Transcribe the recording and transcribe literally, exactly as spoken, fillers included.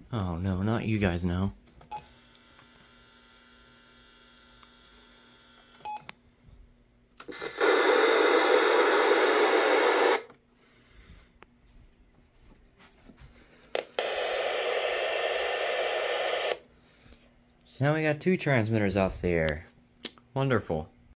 Oh no, not you guys now. So now we got two transmitters off the air. Wonderful.